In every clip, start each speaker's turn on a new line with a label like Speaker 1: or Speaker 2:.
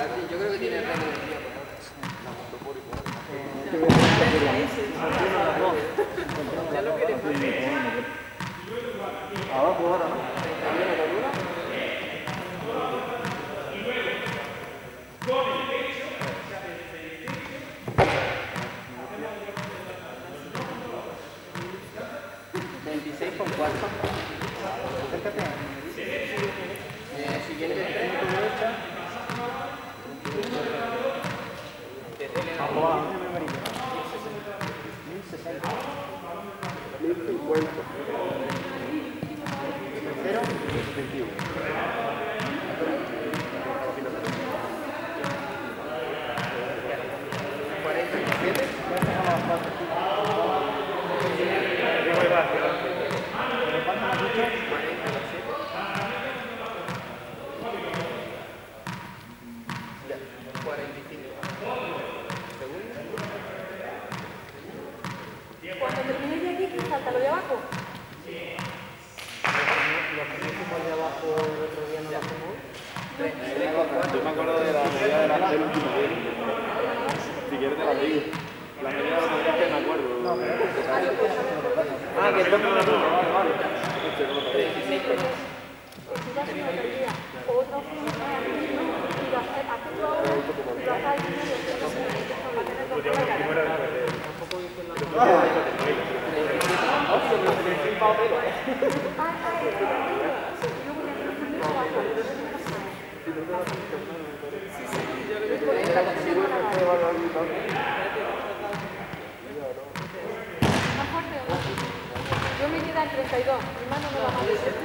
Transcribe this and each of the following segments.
Speaker 1: Yo creo que tiene el rango de energía.
Speaker 2: Abajo ahora, ¿no?
Speaker 1: 26 con 4.
Speaker 2: Acércate.
Speaker 1: Siguiente.
Speaker 2: Abajo. 1060. 1050. Tercero, 21.
Speaker 3: Cuando termines de aquí, ¿qué falta? ¿Lo de abajo?
Speaker 1: Los que de abajo el otro día no lo hacemos.
Speaker 2: Yo me acuerdo de la medida de la del último día. Si quieres te la digo. La medida de los días que me acuerdo. Ah, que esto no lo tengo. Vale.
Speaker 3: Otra opción es y lo haces tú ahora y lo haces al primero. Más fuerte, ¿no? Yo me queda en 32, mi mano no va a decir.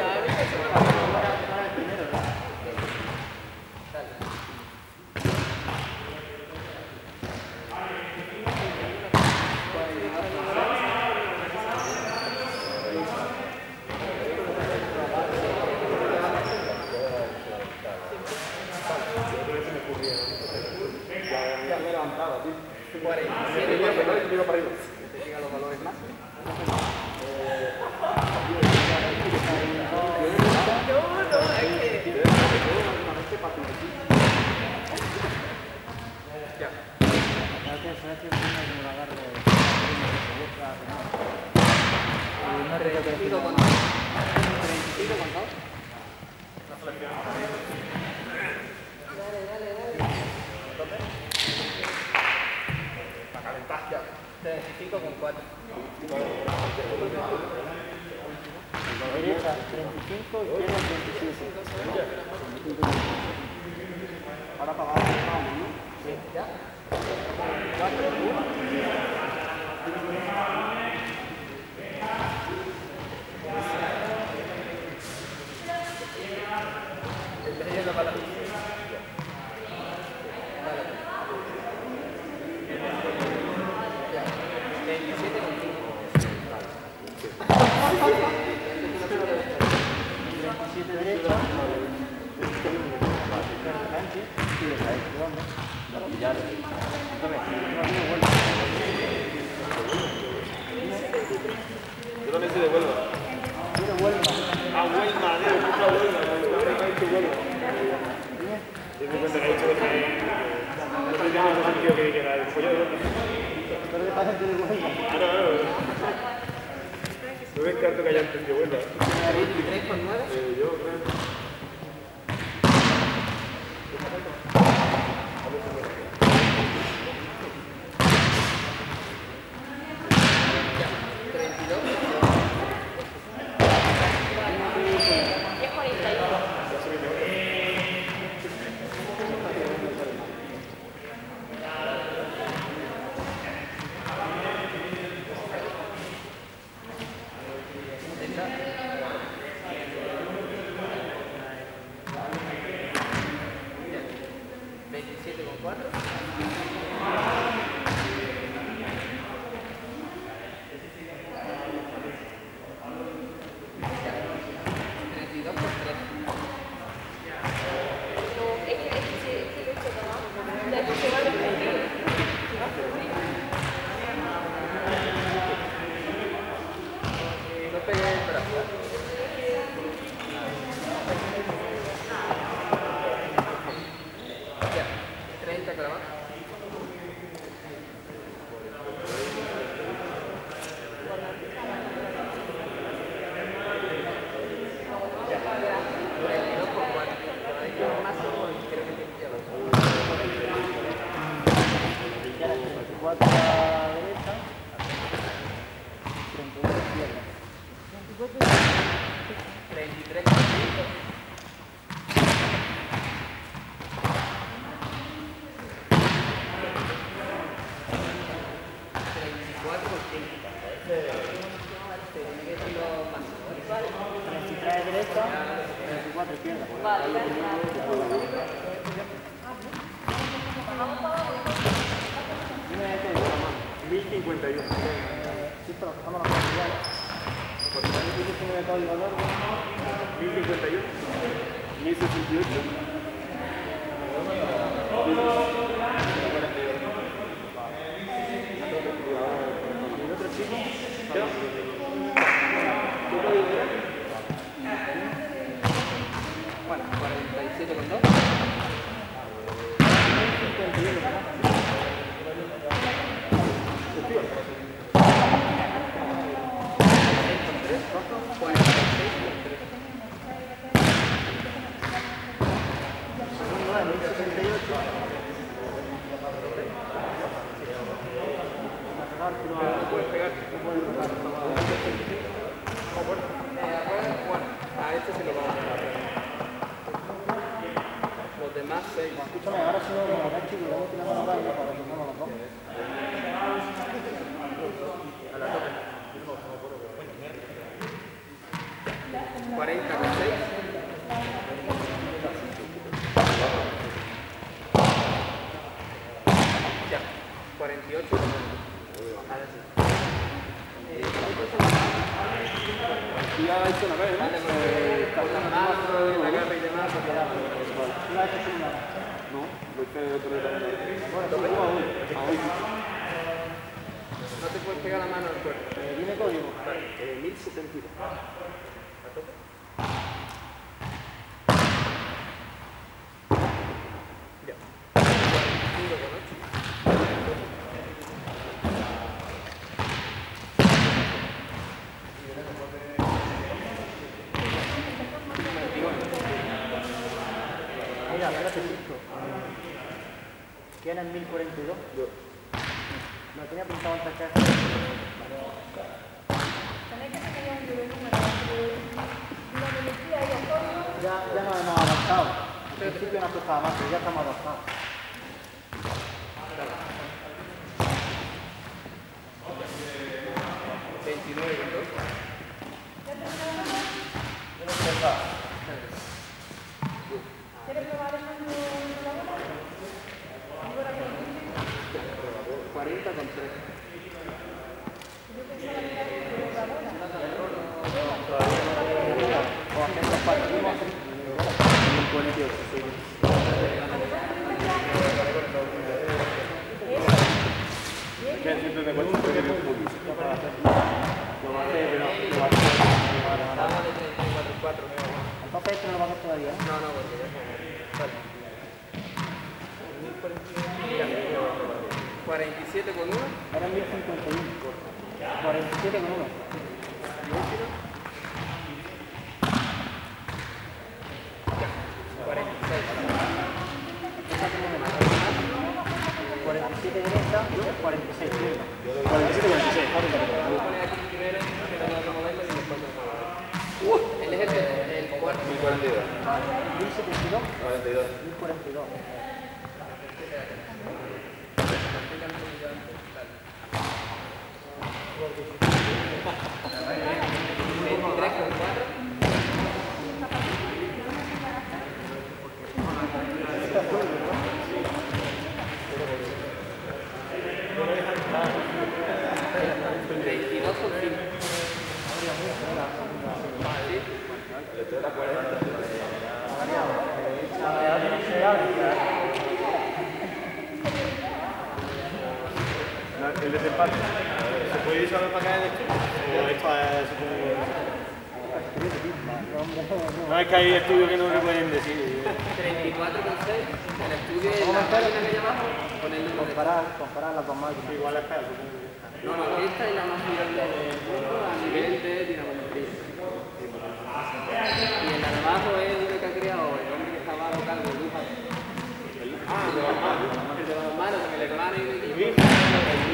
Speaker 3: Derecha 35, izquierda 27. Ahora para abajo, ¿no? Sí, ya. 4, 27 derecha, y de ahí, ¿dónde? Ya,
Speaker 2: yo también soy de Huelva.
Speaker 3: Yo de Huelva.
Speaker 2: Ah, Huelva, tío, escucha Huelva. No he dicho Huelva. Y me cuenta que ha dicho que no te llamo a un tío que era el pollo de Huelva.
Speaker 3: ¿Pero qué pasa de Huelva?
Speaker 2: Claro. No me encanta que haya entendido Huelva.
Speaker 1: 23 con 9.
Speaker 2: Yo creo. 24 a la derecha, 31 a la izquierda.
Speaker 1: 33.
Speaker 2: 33 a derecha, 34 a izquierda. Dime de todo, mamá.
Speaker 4: 1051.
Speaker 2: Sí, pero dejamos la cantidad. Porque también dice que de código largo.
Speaker 4: 1051. 1068.
Speaker 2: ¿Y otro chico?
Speaker 4: ¿Ya?
Speaker 1: Bueno, 47 con 2.
Speaker 2: 51, ¿verdad? Segundo año, 68.
Speaker 1: No puedes pegar. Bueno, a este se lo vamos a dar. Los demás 6.
Speaker 2: Escúchame, ahora si no lo hagas, chicos, luego tiramos la vaina para que no nos lo pongan.
Speaker 1: 40 con 6. Ya. 48 con 1. Ahora sí.
Speaker 4: Ya hizo la vez,
Speaker 1: Vale, con las manos, la garra y demás.
Speaker 2: Una vez que se una.
Speaker 4: ¿no? Lo que otro de la
Speaker 1: No te puedes pegar la mano al cuerpo.
Speaker 2: Dime código.
Speaker 4: 1072.
Speaker 1: Ya. 45 con 8.
Speaker 2: Mira, espérate, chico. ¿Quién es 1042?
Speaker 4: Yo.
Speaker 2: No tenía pensado antes que ya nos hemos adaptado. Al principio nos costaba más, pero ya estamos adaptados.
Speaker 3: ¿Quieres probar el menú de la bola?
Speaker 1: 40 con 3.
Speaker 3: Yo pensaba que era de la bola.
Speaker 2: O hacemos partimos.
Speaker 4: 1048, sí. Ya siempre me cuesta porque me un
Speaker 2: Lo va a hacer, pero lo va a hacer.
Speaker 1: Estamos de 34.
Speaker 2: Entonces esto no lo va a hacer todavía, ¿no?
Speaker 1: No, porque ya vale. 47 con 1.
Speaker 2: Era 1051. 47 con 1. 47 derecha, 46 izquierda.
Speaker 4: 47, 46.
Speaker 1: Él es el cuarto.
Speaker 4: 1042.
Speaker 2: 1072,
Speaker 4: 42.
Speaker 2: 1042.
Speaker 4: El desempate. ¿Se puede ir solo para acá en esto? O esto es... No, es que hay estudios que no se pueden decir.
Speaker 1: 34 con 6. El estudio en la página que hay abajo con el número de...
Speaker 2: Comparar las dos máquinas.
Speaker 4: Igual es feo, supongo.
Speaker 1: No, esta es la más fiable del mundo a nivel de dinamometría. Y el de abajo es uno que ha creado el hombre que estaba local de Luján.
Speaker 4: Ah, de las manos.
Speaker 1: El de las manos, con el hermano y el equipo.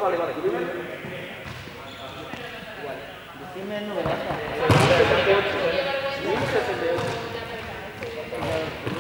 Speaker 1: vale, vale.
Speaker 5: Decime el número.
Speaker 1: 1068. 1068.